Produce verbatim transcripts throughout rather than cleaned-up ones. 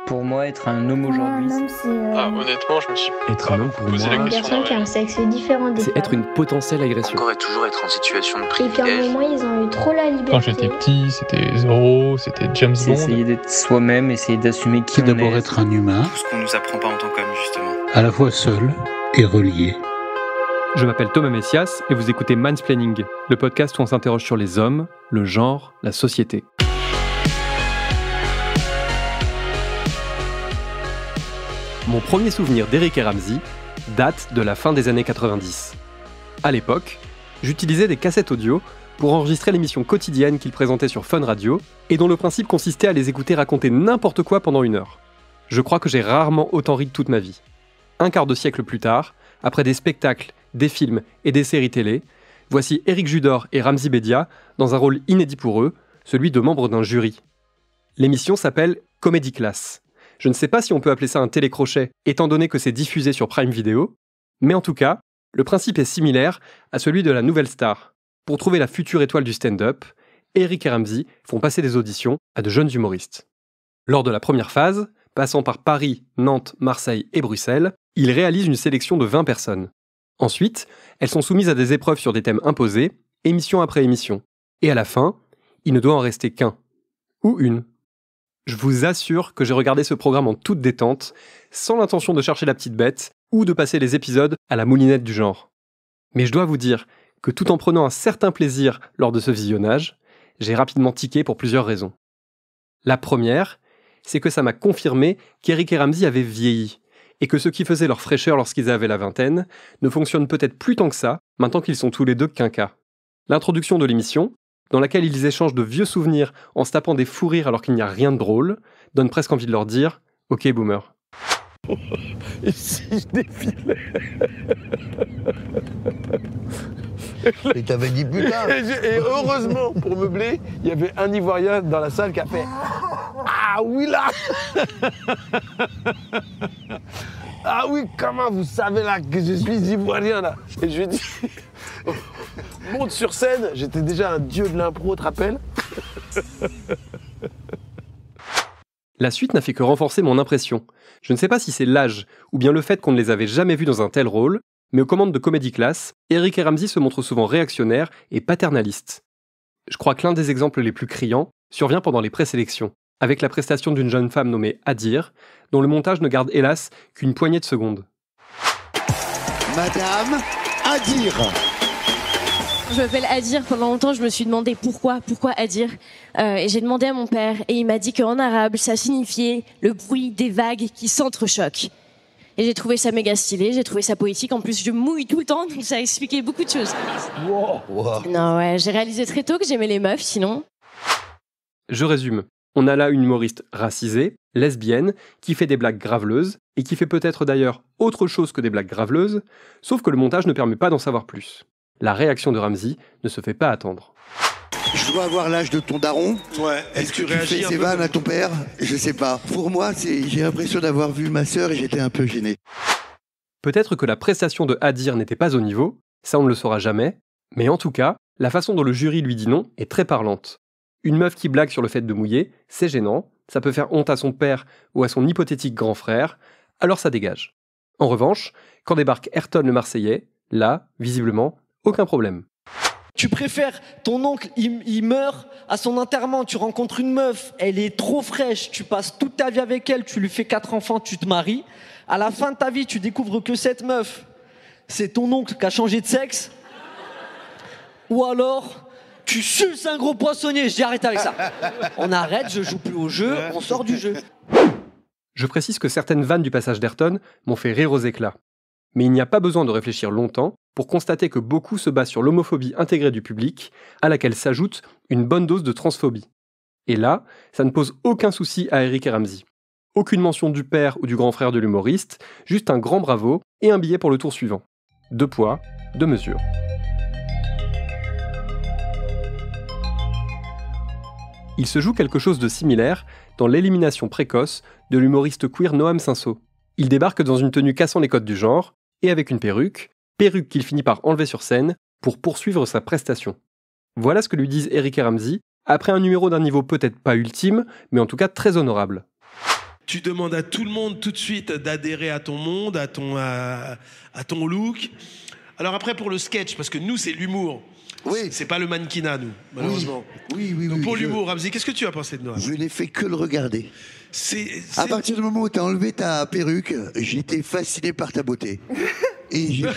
pour moi être un homme aujourd'hui? Un homme, c'est euh, Ah, honnêtement, je me suis Être pas un homme, pour posé moi, la une question. personne dans qui a ma un vie. sexe différent des c'est être femmes. une potentielle agression. Encore et toujours être en situation de Et puis à un privilège. moment, ils ont eu trop la liberté. Quand j'étais petit, c'était Zorro, c'était James C'est Bond. essayer d'être soi-même, essayer d'assumer qui C'est on d'abord est. être un humain, Tout ce qu'on nous apprend pas en tant qu'homme, justement. à la fois seul et relié. Je m'appelle Thomas Messias et vous écoutez Mansplaining, le podcast où on s'interroge sur les hommes, le genre, la société. Mon premier souvenir d'Eric et Ramzy date de la fin des années quatre-vingt-dix. À l'époque, j'utilisais des cassettes audio pour enregistrer l'émission quotidienne qu'ils présentaient sur Fun Radio et dont le principe consistait à les écouter raconter n'importe quoi pendant une heure. Je crois que j'ai rarement autant ri de toute ma vie. Un quart de siècle plus tard, après des spectacles, des films et des séries télé, voici Éric Judor et Ramzy Bedia dans un rôle inédit pour eux, celui de membres d'un jury. L'émission s'appelle Comedy Class. Je ne sais pas si on peut appeler ça un télécrochet, étant donné que c'est diffusé sur Prime Video, mais en tout cas, le principe est similaire à celui de la Nouvelle Star. Pour trouver la future étoile du stand-up, Éric et Ramzy font passer des auditions à de jeunes humoristes. Lors de la première phase, passant par Paris, Nantes, Marseille et Bruxelles, ils réalisent une sélection de vingt personnes. Ensuite, elles sont soumises à des épreuves sur des thèmes imposés, émission après émission. Et à la fin, il ne doit en rester qu'un. Ou une. Je vous assure que j'ai regardé ce programme en toute détente, sans l'intention de chercher la petite bête, ou de passer les épisodes à la moulinette du genre. Mais je dois vous dire que tout en prenant un certain plaisir lors de ce visionnage, j'ai rapidement tiqué pour plusieurs raisons. La première, c'est que ça m'a confirmé qu'Éric et Ramzy avaient vieilli, et que ce qui faisait leur fraîcheur lorsqu'ils avaient la vingtaine ne fonctionne peut-être plus tant que ça, maintenant qu'ils sont tous les deux quinquas. L'introduction de l'émission, dans laquelle ils échangent de vieux souvenirs en se tapant des fous rires alors qu'il n'y a rien de drôle, donne presque envie de leur dire « Ok, boomer ». Et si je défilais? Et t'avais dit putain. Et, j'ai- et heureusement, pour meubler, il y avait un Ivoirien dans la salle qui a fait ah oui là. Ah oui, comment vous savez là que je suis Ivoirien là? Et je lui ai dit monte sur scène, j'étais déjà un dieu de l'impro, tu te rappelles? La suite n'a fait que renforcer mon impression. Je ne sais pas si c'est l'âge, ou bien le fait qu'on ne les avait jamais vus dans un tel rôle, mais aux commandes de Comedy Class, Éric et Ramzy se montrent souvent réactionnaires et paternalistes. Je crois que l'un des exemples les plus criants survient pendant les présélections, avec la prestation d'une jeune femme nommée Adir, dont le montage ne garde hélas qu'une poignée de secondes. Madame Adir. Je m'appelle Adir. Pendant longtemps, je me suis demandé pourquoi, pourquoi Adir. Euh, et j'ai demandé à mon père, et il m'a dit qu'en arabe, ça signifiait le bruit des vagues qui s'entrechoquent. Et j'ai trouvé ça méga stylé, j'ai trouvé ça poétique. En plus, je mouille tout le temps, donc ça expliquait beaucoup de choses. Wow. Wow. Non, ouais, j'ai réalisé très tôt que j'aimais les meufs, sinon. Je résume. On a là une humoriste racisée, lesbienne, qui fait des blagues graveleuses, et qui fait peut-être d'ailleurs autre chose que des blagues graveleuses, sauf que le montage ne permet pas d'en savoir plus. La réaction de Ramzy ne se fait pas attendre. Je dois avoir l'âge de ton daron. Ouais, Est-ce que tu fais ces vannes à ton père? Je sais pas. Pour moi, c'est... j'ai l'impression d'avoir vu ma sœur et j'étais un peu gêné. Peut-être que la prestation de Adir n'était pas au niveau, ça on ne le saura jamais, mais en tout cas, la façon dont le jury lui dit non est très parlante. Une meuf qui blague sur le fait de mouiller, c'est gênant, ça peut faire honte à son père ou à son hypothétique grand frère, alors ça dégage. En revanche, quand débarque Ayrton le Marseillais, là, visiblement, aucun problème. Tu préfères ton oncle, il, il meurt à son enterrement, tu rencontres une meuf, elle est trop fraîche, tu passes toute ta vie avec elle, tu lui fais quatre enfants, tu te maries. À la fin de ta vie, tu découvres que cette meuf, c'est ton oncle qui a changé de sexe. Ou alors, tu suces un gros poissonnier. Je dis arrête avec ça. On arrête, je joue plus au jeu, on sort du jeu. Je précise que certaines vannes du passage d'Ayrton m'ont fait rire aux éclats. Mais il n'y a pas besoin de réfléchir longtemps pour constater que beaucoup se basent sur l'homophobie intégrée du public, à laquelle s'ajoute une bonne dose de transphobie. Et là, ça ne pose aucun souci à Éric et Ramzy. Aucune mention du père ou du grand frère de l'humoriste, juste un grand bravo et un billet pour le tour suivant. Deux poids, deux mesures. Il se joue quelque chose de similaire dans l'élimination précoce de l'humoriste queer Noam Cinsault. Il débarque dans une tenue cassant les codes du genre, et avec une perruque, perruque qu'il finit par enlever sur scène pour poursuivre sa prestation. Voilà ce que lui disent Éric et Ramzy, après un numéro d'un niveau peut-être pas ultime, mais en tout cas très honorable. tu demandes à tout le monde tout de suite d'adhérer à ton monde, à ton, à, à ton look. Alors après, pour le sketch, parce que nous, c'est l'humour. Oui. C'est pas le mannequinat, nous, malheureusement. Oui, oui, oui. Donc oui, pour je- l'humour, Ramzi, qu'est-ce que tu as pensé de Noah? Je n'ai fait que le regarder. C'est, À c'est- partir du moment où tu as enlevé ta perruque, j'étais fasciné par ta beauté. Et j'ai...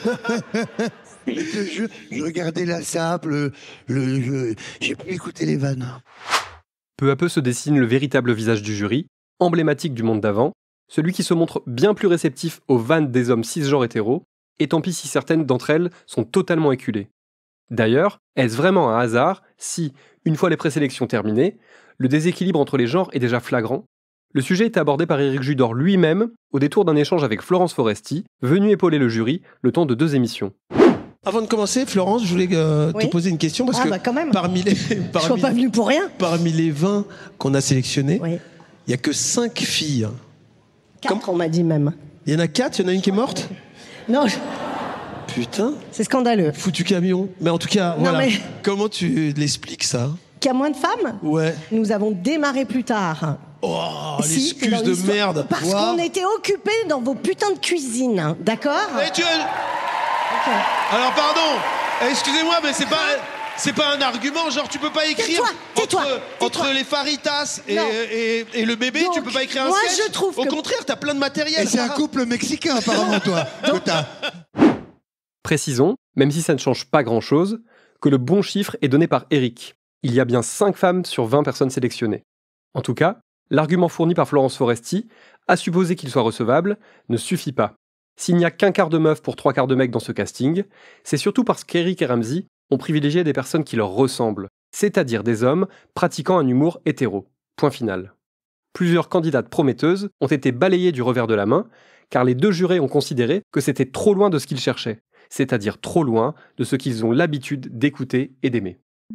je te jure, je regardais la sape, le, le, je- j'ai pu écouter les vannes. Peu à peu se dessine le véritable visage du jury, emblématique du monde d'avant, celui qui se montre bien plus réceptif aux vannes des hommes cisgenres hétéros, et tant pis si certaines d'entre elles sont totalement éculées. D'ailleurs, est-ce vraiment un hasard si, une fois les présélections terminées, le déséquilibre entre les genres est déjà flagrant? Le sujet est abordé par Éric Judor lui-même au détour d'un échange avec Florence Foresti, venue épauler le jury le temps de deux émissions. Avant de commencer, Florence, je voulais euh, Oui. te poser une question parce Ah, que bah, quand même. parmi les Je suis parmi, pas venu pour rien. parmi les vingt qu'on a sélectionnés, il Oui. y a que cinq filles. Quatre, on m'a dit même. Il y en a quatre, il y en a une qui est morte. Non, je- Putain, c'est scandaleux. foutu camion. Mais en tout cas, Non, voilà. mais- Comment tu l'expliques ça? Qu'il y a moins de femmes, Ouais. nous avons démarré plus tard. Oh, Si, c'est l'excuse dans de l'histoire. merde. Parce Quoi qu'on était occupés dans vos putains de cuisines, hein, d'accord? Eh, tu- Alors pardon, eh, excusez-moi, mais c'est pas, c'est pas un argument. Genre, tu peux pas écrire Tais-toi, tais-toi, entre, tais-toi. entre les faritas et, Non. et, et le bébé, Donc, tu peux pas écrire un moi, sketch. je trouve Au que- contraire, t'as plein de matériel. Et c'est un Sarah. couple mexicain, apparemment, toi. que t'as. Précisons, même si ça ne change pas grand-chose, que le bon chiffre est donné par Eric. Il y a bien cinq femmes sur vingt personnes sélectionnées. En tout cas, l'argument fourni par Florence Foresti, à supposer qu'il soit recevable, ne suffit pas. S'il n'y a qu'un quart de meuf pour trois quarts de mec dans ce casting, c'est surtout parce qu'Eric et Ramzi ont privilégié des personnes qui leur ressemblent, c'est-à-dire des hommes pratiquant un humour hétéro. Point final. Plusieurs candidates prometteuses ont été balayées du revers de la main, car les deux jurés ont considéré que c'était trop loin de ce qu'ils cherchaient, c'est-à-dire trop loin de ce qu'ils ont l'habitude d'écouter et d'aimer.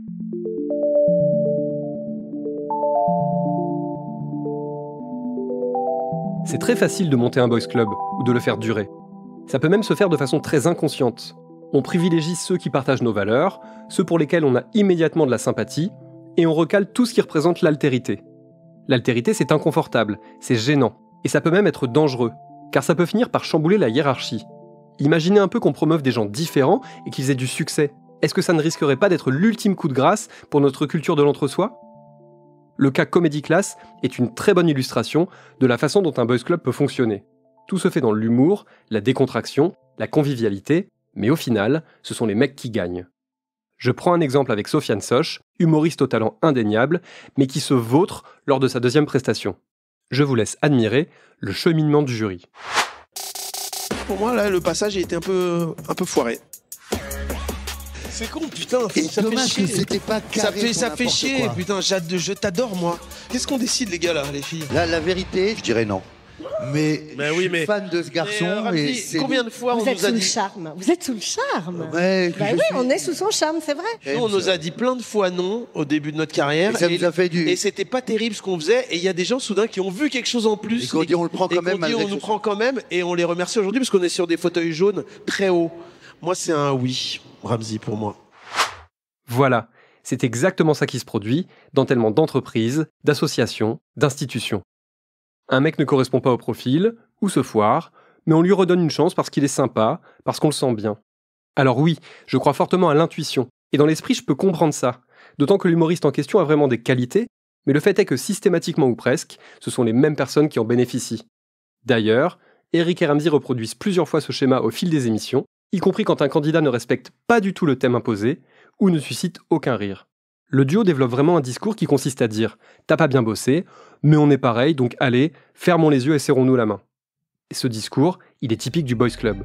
C'est très facile de monter un boys club ou de le faire durer. Ça peut même se faire de façon très inconsciente. On privilégie ceux qui partagent nos valeurs, ceux pour lesquels on a immédiatement de la sympathie, et on recale tout ce qui représente l'altérité. L'altérité, c'est inconfortable, c'est gênant, et ça peut même être dangereux, car ça peut finir par chambouler la hiérarchie. Imaginez un peu qu'on promeuve des gens différents et qu'ils aient du succès. Est-ce que ça ne risquerait pas d'être l'ultime coup de grâce pour notre culture de l'entre-soi ? Le cas Comedy Class est une très bonne illustration de la façon dont un boys club peut fonctionner. Tout se fait dans l'humour, la décontraction, la convivialité, mais au final, ce sont les mecs qui gagnent. Je prends un exemple avec Sofiane Soch, humoriste au talent indéniable, mais qui se vautre lors de sa deuxième prestation. Je vous laisse admirer le cheminement du jury. Pour moi, là, le passage a été un peu, un peu foiré. C'est con, putain. Et ça fait dommage chier. que c'était pas Ça carré fait, pour ça fait n'importe chier, quoi. putain. j'ad- Je t'adore, moi. Qu'est-ce qu'on décide, les gars, là, les filles? Là, la vérité, je dirais non. Mais Ben je oui, suis mais- fan de ce garçon. Mais, euh, et Ramzi, c'est... combien de fois Vous on êtes nous a sous le dit... charme. Vous êtes sous le charme. Ouais, Bah je oui, suis- on est sous son charme, c'est vrai. Nous, on nous a dit plein de fois non au début de notre carrière. Et ça nous a fait du- Et c'était pas terrible ce qu'on faisait. Et il y a des gens soudain qui ont vu quelque chose en plus. Et qu'on dit, on le prend et quand même, qu'on dit, malgré on que nous ce prend quand même. Et on les remercie aujourd'hui parce qu'on est sur des fauteuils jaunes très hauts. Moi, c'est un oui, Ramzi, pour moi. Voilà, c'est exactement ça qui se produit dans tellement d'entreprises, d'associations, d'institutions. Un mec ne correspond pas au profil, ou se foire, mais on lui redonne une chance parce qu'il est sympa, parce qu'on le sent bien. Alors oui, je crois fortement à l'intuition, et dans l'esprit je peux comprendre ça, d'autant que l'humoriste en question a vraiment des qualités, mais le fait est que systématiquement ou presque, ce sont les mêmes personnes qui en bénéficient. D'ailleurs, Eric et Ramzi reproduisent plusieurs fois ce schéma au fil des émissions, y compris quand un candidat ne respecte pas du tout le thème imposé, ou ne suscite aucun rire. Le duo développe vraiment un discours qui consiste à dire « t'as pas bien bossé, mais on est pareil, donc allez, fermons les yeux et serrons-nous la main ». Et ce discours, il est typique du Boys Club.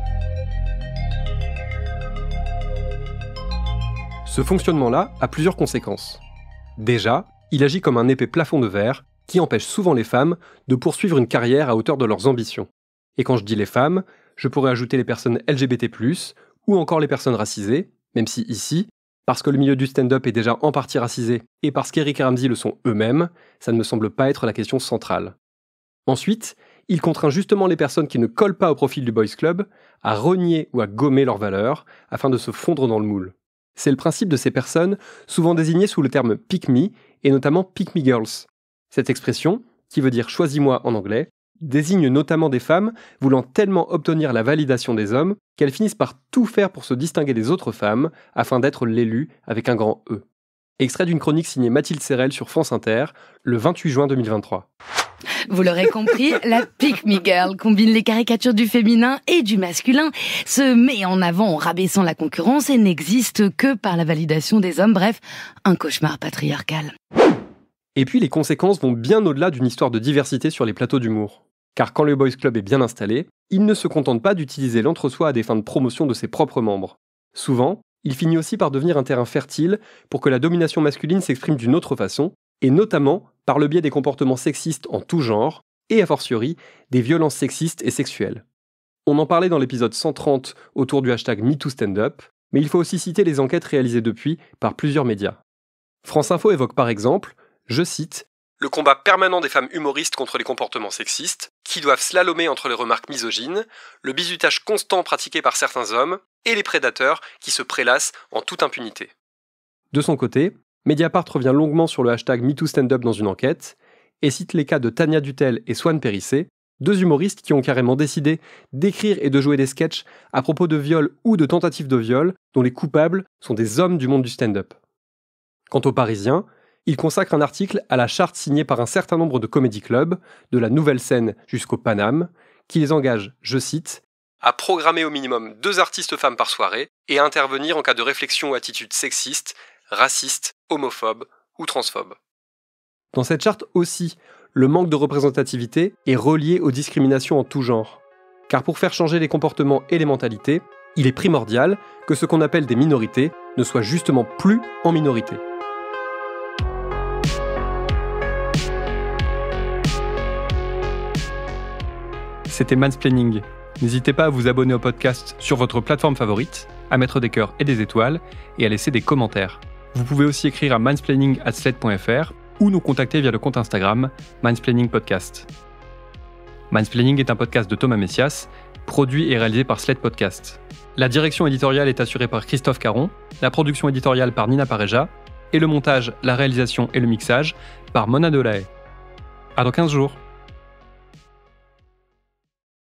Ce fonctionnement-là a plusieurs conséquences. Déjà, il agit comme un épais plafond de verre qui empêche souvent les femmes de poursuivre une carrière à hauteur de leurs ambitions. Et quand je dis les femmes, je pourrais ajouter les personnes L G B T plus, ou encore les personnes racisées, même si ici, parce que le milieu du stand-up est déjà en partie racisé, et parce qu'Eric et Ramzi le sont eux-mêmes, ça ne me semble pas être la question centrale. Ensuite, il contraint justement les personnes qui ne collent pas au profil du Boys Club à renier ou à gommer leurs valeurs afin de se fondre dans le moule. C'est le principe de ces personnes, souvent désignées sous le terme pick me, et notamment pick me girls. Cette expression, qui veut dire « choisis-moi » en anglais, désigne notamment des femmes voulant tellement obtenir la validation des hommes qu'elles finissent par tout faire pour se distinguer des autres femmes afin d'être l'élu avec un grand E. Extrait d'une chronique signée Mathilde Serrel sur France Inter, le vingt-huit juin deux mille vingt-trois. Vous l'aurez compris, la Pick Me Girl combine les caricatures du féminin et du masculin, se met en avant en rabaissant la concurrence et n'existe que par la validation des hommes. Bref, un cauchemar patriarcal. Et puis les conséquences vont bien au-delà d'une histoire de diversité sur les plateaux d'humour. Car quand le Boys Club est bien installé, il ne se contente pas d'utiliser l'entre-soi à des fins de promotion de ses propres membres. Souvent, il finit aussi par devenir un terrain fertile pour que la domination masculine s'exprime d'une autre façon, et notamment par le biais des comportements sexistes en tout genre, et a fortiori, des violences sexistes et sexuelles. On en parlait dans l'épisode cent trente autour du hashtag MeTooStandUp, mais il faut aussi citer les enquêtes réalisées depuis par plusieurs médias. France Info évoque par exemple, je cite, « le combat permanent des femmes humoristes contre les comportements sexistes, qui doivent slalomer entre les remarques misogynes, le bizutage constant pratiqué par certains hommes, et les prédateurs qui se prélassent en toute impunité. » De son côté, Mediapart revient longuement sur le hashtag MeTooStandUp dans une enquête, et cite les cas de Tania Dutel et Swan Périssé, deux humoristes qui ont carrément décidé d'écrire et de jouer des sketchs à propos de viols ou de tentatives de viol dont les coupables sont des hommes du monde du stand-up. Quant aux Parisiens, il consacre un article à la charte signée par un certain nombre de comédie clubs, de la Nouvelle Scène jusqu'au Paname, qui les engage, je cite, à programmer au minimum deux artistes femmes par soirée et à intervenir en cas de réflexion ou attitude sexiste, raciste, homophobe ou transphobe. Dans cette charte aussi, le manque de représentativité est relié aux discriminations en tout genre. Car pour faire changer les comportements et les mentalités, il est primordial que ce qu'on appelle des minorités ne soient justement plus en minorité. C'était Mansplaining. N'hésitez pas à vous abonner au podcast sur votre plateforme favorite, à mettre des cœurs et des étoiles, et à laisser des commentaires. Vous pouvez aussi écrire à mansplaining arobase slate point f r ou nous contacter via le compte Instagram Mansplaining Podcast. Mansplaining est un podcast de Thomas Messias, produit et réalisé par Slate Podcast. La direction éditoriale est assurée par Christophe Caron, la production éditoriale par Nina Pareja, et le montage, la réalisation et le mixage par Mona Delahaye. À dans quinze jours.